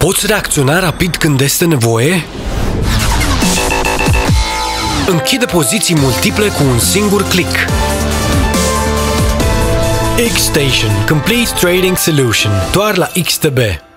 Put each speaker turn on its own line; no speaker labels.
Poți reacționa rapid când este nevoie? Închide poziții multiple cu un singur click. X-Station, Complete Trading Solution, doar la XTB.